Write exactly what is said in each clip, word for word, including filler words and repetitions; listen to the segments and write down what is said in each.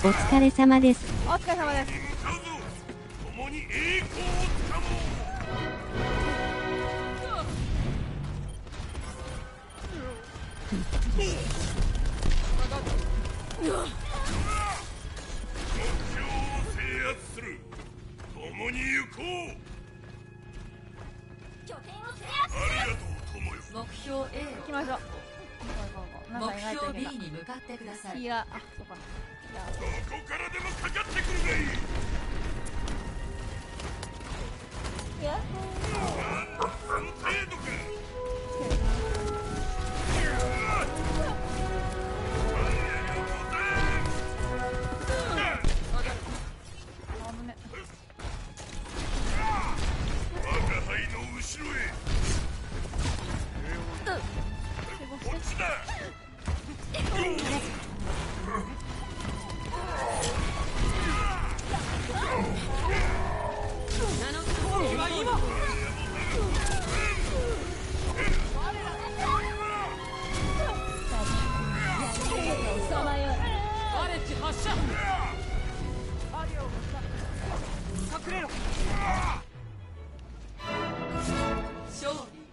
お疲れ様です。 お疲れ様です。 共に栄光をつかもう。目標を制圧する。共に行こう。 拠点を制圧する。 ありがとう友よ。 目標 A 行きましょう。なんか意外とい目標けた。 B に向かってください。 いや、あ、そうか。いや、 どこからでもかかってくるがいい。 いや、 その程度か。 危ね。 我が輩の後ろへ。こっちだ。 勝利。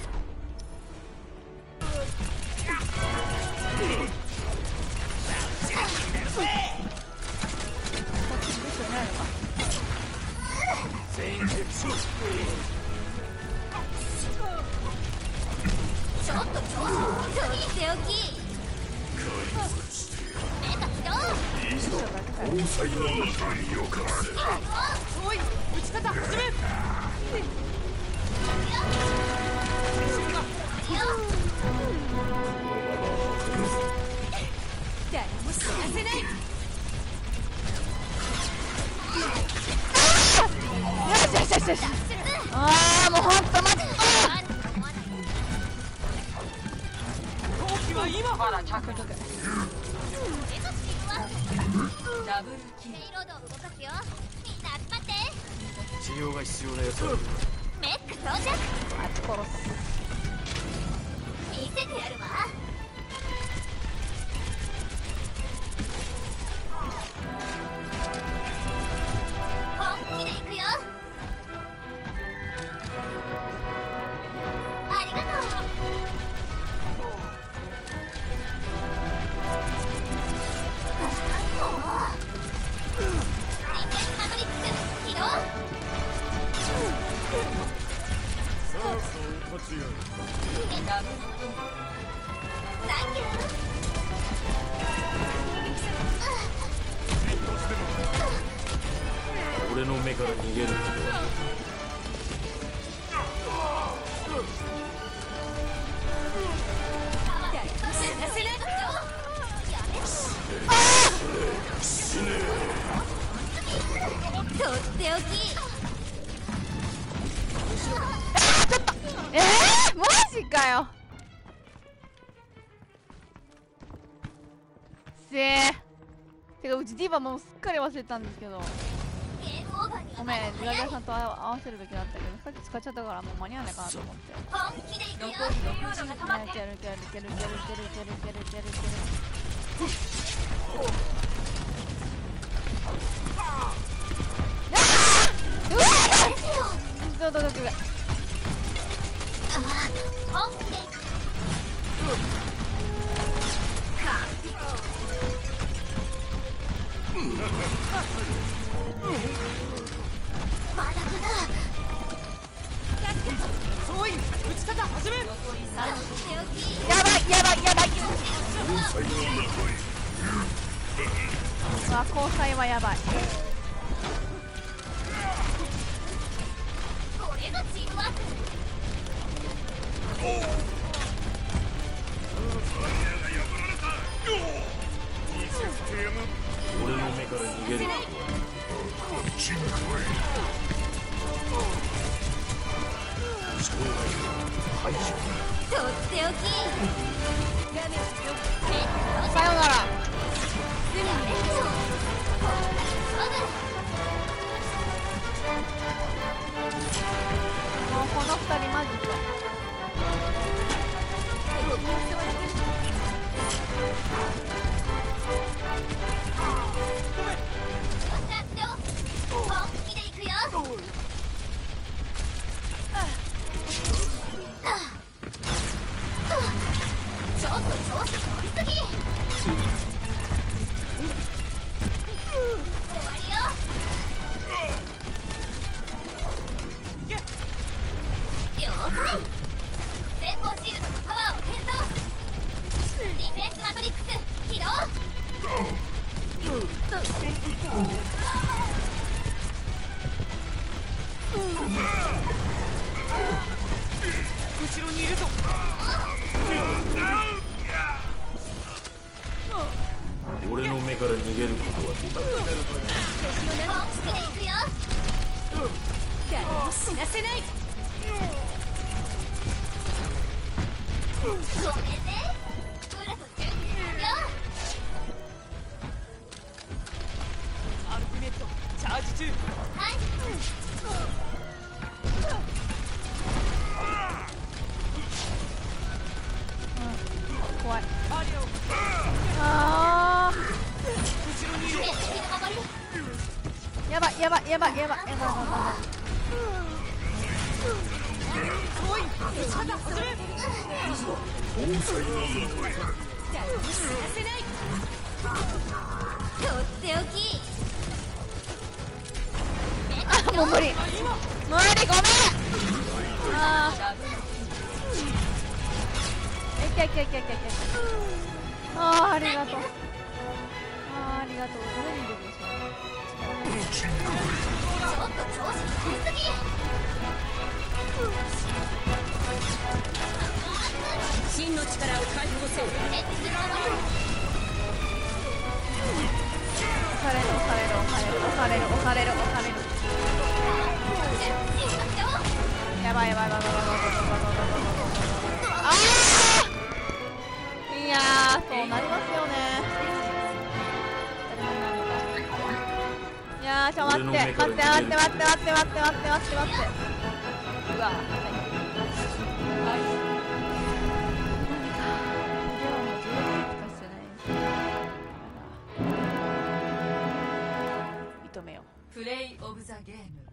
ちょっと調子をとりしておき。目が起動。 いいぞ。大才の中によかせ。 おい、打ち方始め。 誰も死なせない。 よしよしよしよし。ああ、もうほんとマジ。まだ着々。 ダブルキル。 ペイロードを動かすよ。みんな集まって。 治療が必要なやつはメック到着。 あ、殺す。 見せてやるわ。本気で行くよ。ありがとう。人間マトリックス起動。 さあそう立ち上がる。 ダブルサンキュー。 俺の目から逃げる気はとっておき。 えー、マジかよ。せえ。てかうちディーバもうすっかり忘れたんですけど。 ゲームオーバーにはごめん、リガリアさんと合わせるべきだったけど、さっき使っちゃったからもう間に合わないかなと思って。 本気で行くよ。 残りろくじゅう。 いやいけるいけるいけるいけるいけるいけるいけるいけるいける。うわっ！どうどうどうどう。 本気で行く。まだかな。 おい、打ち方始め。 とっておき。 やばいやばいやばい。うわ、交際はやばい。 これがチームワーク。 俺の目から逃げる気はこっちに来い。将来を排除。 とっておき。 さようなら。もうこの二人マジか。 前方シールドのパワーを変装。ディフェンスマトリックス起動。 後ろにいるぞ。 俺の目から逃げることはできない。 本気で行くよ。 誰も死なせない。 ごめんね。ウラと準備完了。 アルティメットチャージ中。 はい。 怖い。 アリオあ後ろにいる。 敵の守り。 ーやばいやばいやばいやばいやばいやばいやばおい肩外れ。 誰も死なせない。 とっておき。 いもう無理無理ごめん。あダブルーいけいけいけいけいけ。あーありがとう。あーありがとう。どれに出るでしょちょっと調子乗りすぎ。 真の力を解放せよ。 敵の守り。 押される押される押される押される押される押される。 準備しますよ。 やばいやばいやばいやばいやばいやばいやばいやばいやばい。あーいやーそうなりますよね。誰もいないのか。いやーちょ待って待って待って待って待って待って待って待って待って待ってうわはいはい何かではもうじゅうろくしかしてないです。認めよう。 プレイオブザゲーム。